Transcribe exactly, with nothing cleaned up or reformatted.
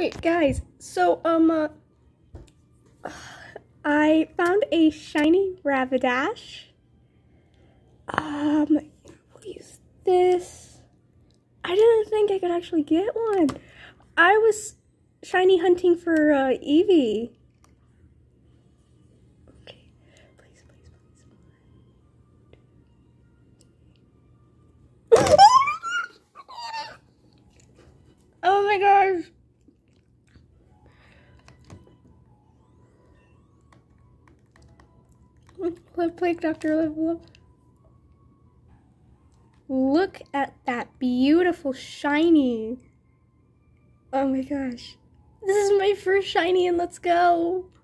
Wait, guys, so, um, uh, I found a shiny Rapidash. Um, what is this? I didn't think I could actually get one. I was shiny hunting for, uh, Eevee. Okay, please, please, please. Oh my gosh. Lip Plague Doctor level up. Look at that beautiful shiny. Oh my gosh. This is my first shiny and let's go.